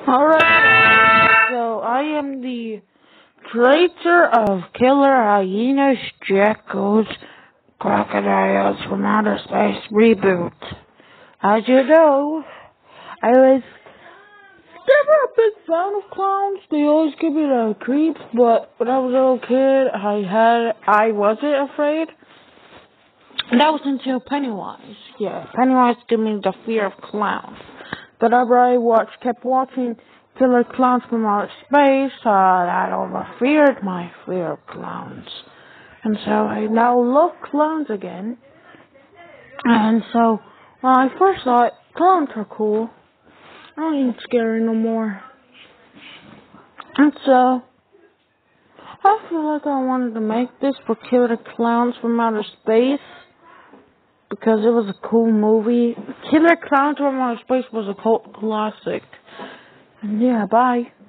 Alright, so I am the creator of Killer Hyenas, Jackals, Crocodiles from Outer Space reboot. As you know, I was never a big fan of clowns. They always give me the creeps, but when I was a little kid, I wasn't afraid. And that was until Pennywise. Yeah, Pennywise gave me the fear of clowns. But after I kept watching Killer Clowns from Outer Space, that overfeared my fear of clowns. And so I now love clowns again. And so, when I first thought, clowns are cool. I don't need scary no more. And so, I feel like I wanted to make this for Killer Clowns from Outer Space. Because it was a cool movie. Killer Clowns from Outer Space was a cult classic. And yeah, bye.